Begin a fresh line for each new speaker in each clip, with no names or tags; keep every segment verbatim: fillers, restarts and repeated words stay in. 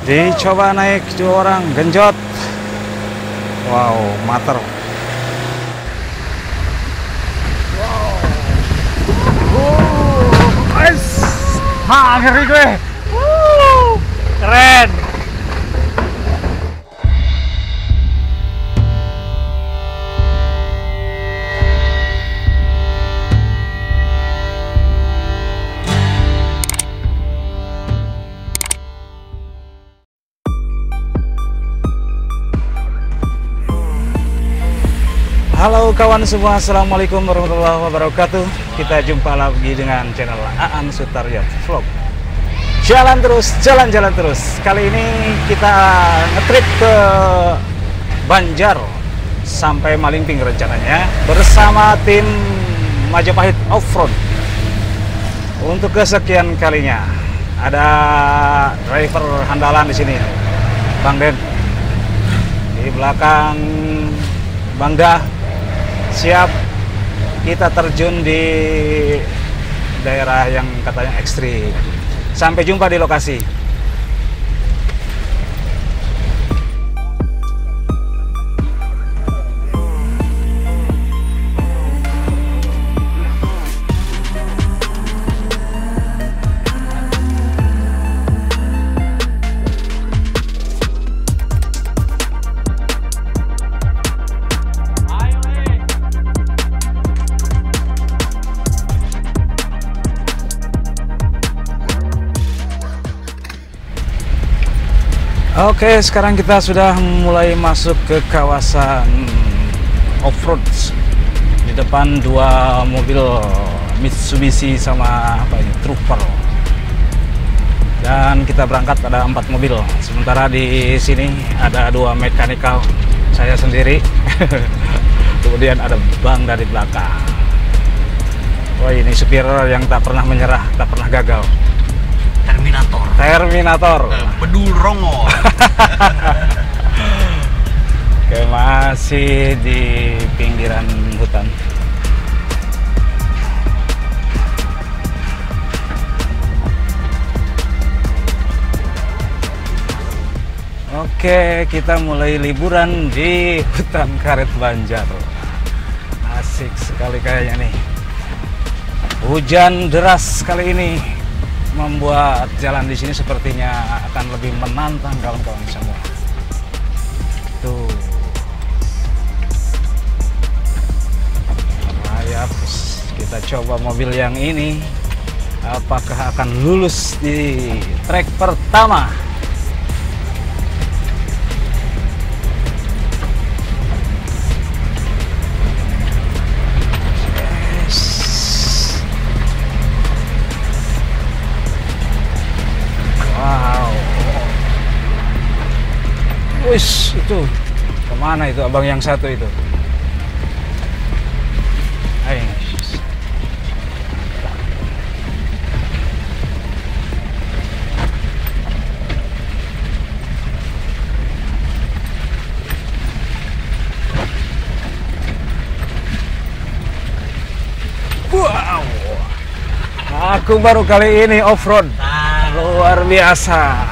Dicoba naik dua orang, genjot. Wow, mater. Wow, guys, ha, ngeri gue. Woo, keren. Halo kawan semua, assalamualaikum warahmatullahi wabarakatuh. Kita jumpa lagi dengan channel Aan Sutaryo Vlog. Jalan terus, jalan-jalan terus. Kali ini kita ngetrip ke Banjar sampai Malingping rencananya bersama tim Majapahit Offroad. Untuk kesekian kalinya ada driver handalan di sini, Bang Den. Di belakang Bang Dah. Siap kita terjun di daerah yang katanya ekstrim. Sampai jumpa di lokasi. Oke, sekarang kita sudah mulai masuk ke kawasan off-road. Di depan dua mobil Mitsubishi sama apa ini, Trooper. Dan kita berangkat ada empat mobil. Sementara di sini ada dua mechanical, saya sendiri. Kemudian ada Bang dari belakang. Wah, ini supir yang tak pernah menyerah, tak pernah gagal.
Terminator.
Terminator.
Bedul Rongo.
Oke, masih di pinggiran hutan. Oke, kita mulai liburan di hutan karet Banjar. Asik sekali kayaknya nih. Hujan deras kali ini membuat jalan di sini sepertinya akan lebih menantang kawan-kawan semua. Tuh, rayap. Kita coba mobil yang ini, apakah akan lulus di trek pertama? Wis, itu kemana itu abang yang satu itu? Hai. Wow, aku baru kali ini off-road, luar biasa.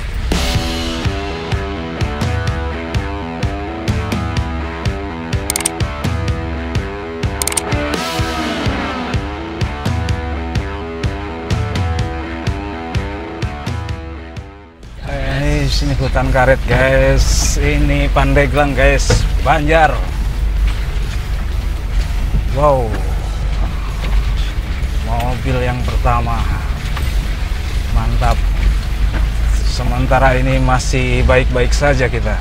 Ini hutan karet guys, ini Pandeglang guys, Banjar. Wow, mobil yang pertama, mantap. Sementara ini masih baik-baik saja kita.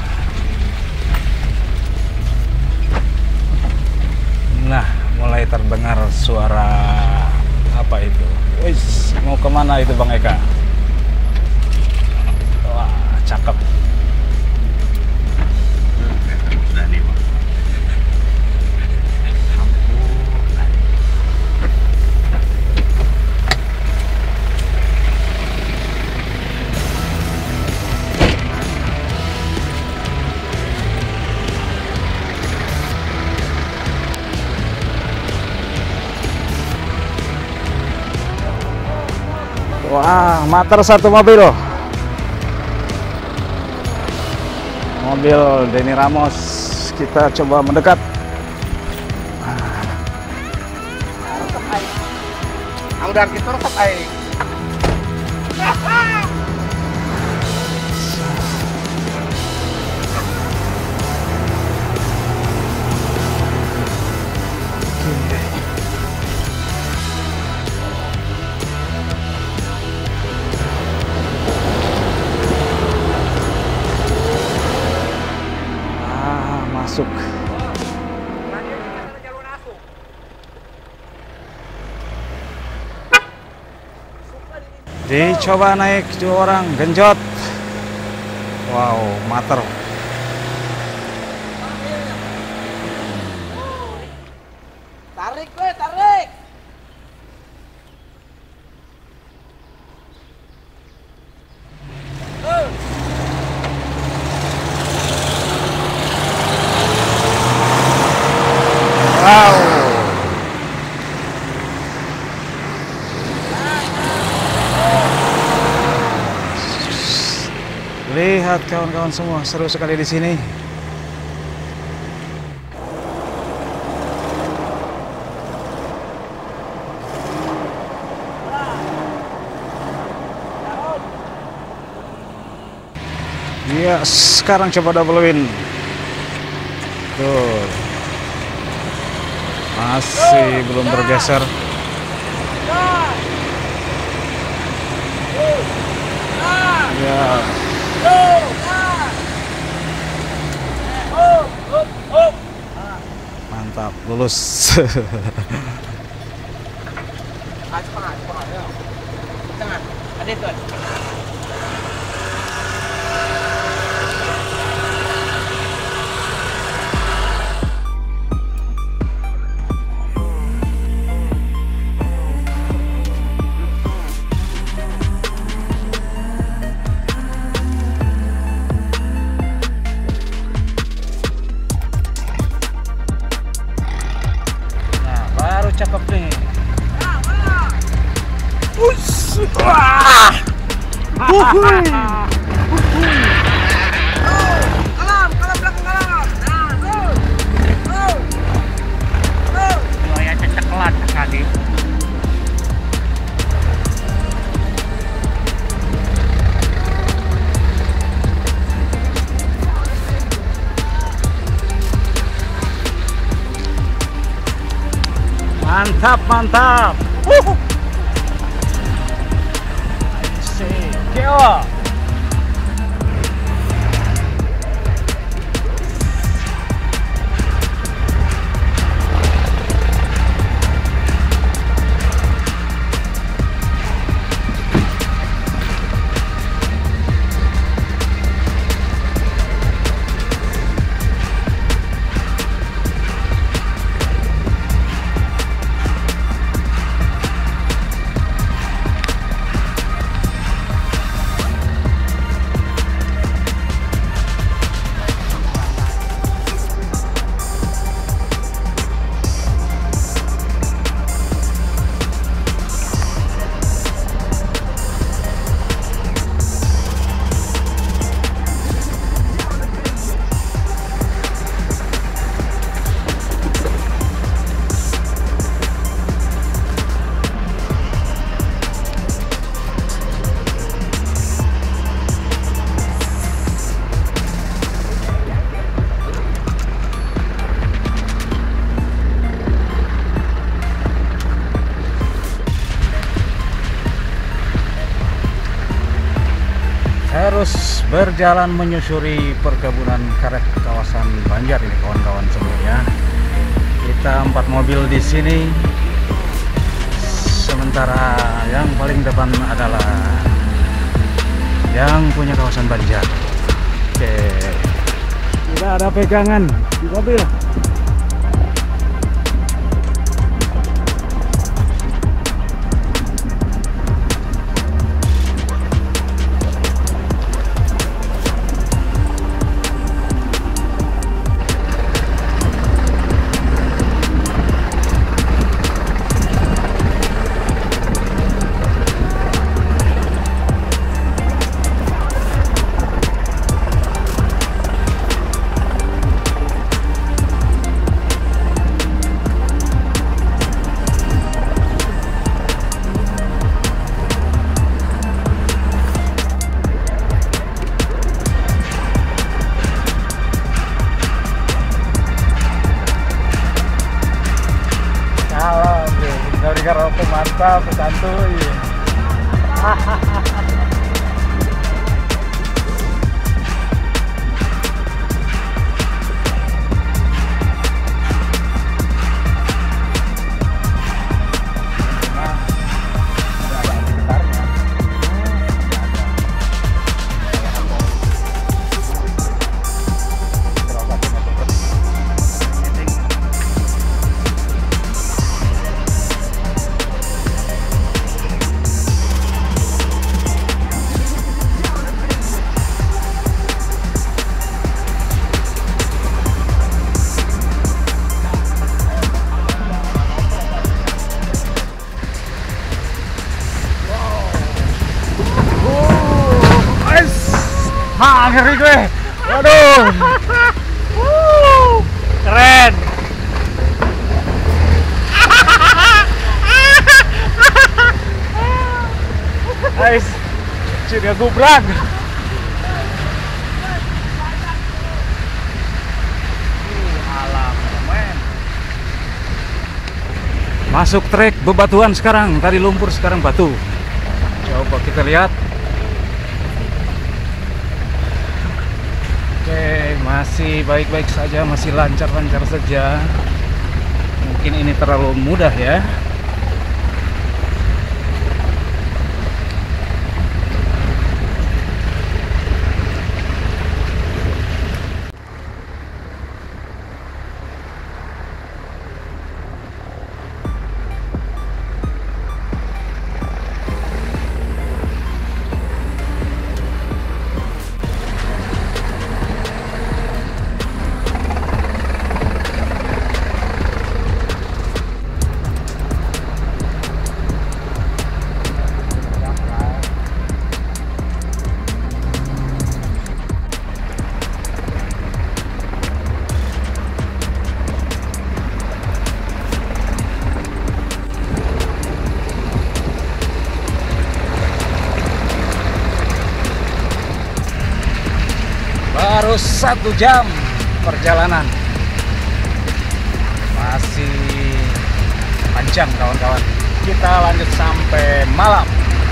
Nah, mulai terdengar suara apa itu? Wis, mau kemana itu Bang Eka? Cakep.
Sudah nih, Bang.
Wah, mater satu mobil loh. mobil Denny Ramos. Kita coba mendekat.
Udah kita resep aing.
Ah, masuk. Dicoba naik dua orang, genjot. Wow, mater.
Tarik gue, tarik.
Wow. Lihat kawan-kawan semua, seru sekali di sini. Ya, sekarang coba double win. Tuh. Masih belum bergeser. Ya. Mantap, lulus.
Ada itu.
Cakep nih.
Ush. Wah. Uhuy. Kalam, kalam belakang kalam. Nah, tuh. Tuh. Tuh.
Buaya cecekelan sekali.
Mantap, mantap. Uh. Keo. Terus berjalan menyusuri perkebunan karet kawasan Banjar ini kawan-kawan semuanya. Kita empat mobil di sini. Sementara yang paling depan adalah yang punya kawasan Banjar. Oke. Tidak ada pegangan di mobil. mantap, santuy.
Ah, ngeri gue. Waduh. Keren.
Guys, sudah gubrak.
Alam, men.
Masuk trek bebatuan sekarang. Tadi lumpur, sekarang batu. Coba kita lihat. Oke, masih baik-baik saja, masih lancar-lancar saja. Mungkin ini terlalu mudah ya. Baru satu jam perjalanan, masih panjang kawan-kawan. Kita lanjut sampai malam.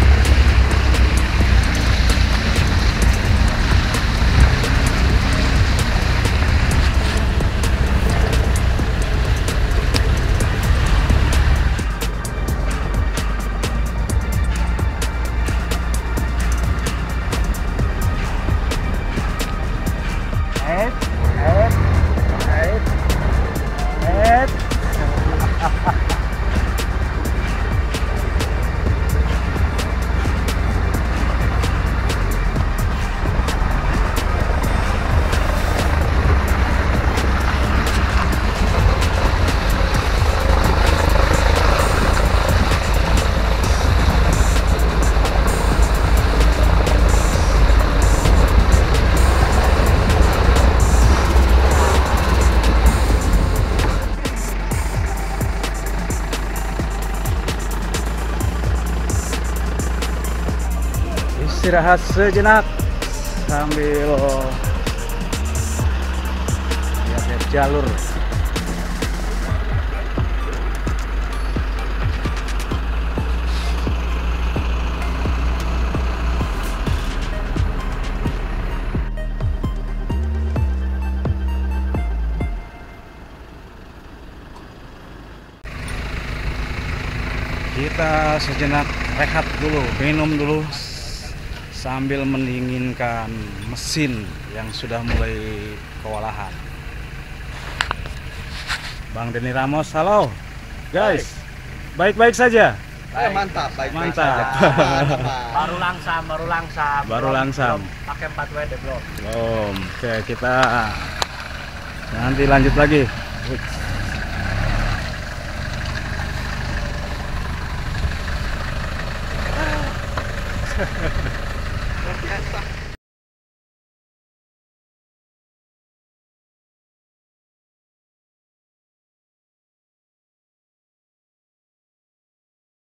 Eh, eh, eh, eh.
Istirahat sejenak sambil lihat jalur. Kita sejenak rehat dulu, minum dulu sambil mendinginkan mesin yang sudah mulai kewalahan. Bang Denny Ramos, halo guys, baik-baik saja.
Eh, mantap, baik,
Mantap.
Baru langsam, baru langsam.
Baru
Belum-
langsam.
belum Pakai empat W D belum.
Belum. Oke, kita nanti lanjut lagi.
Biasa.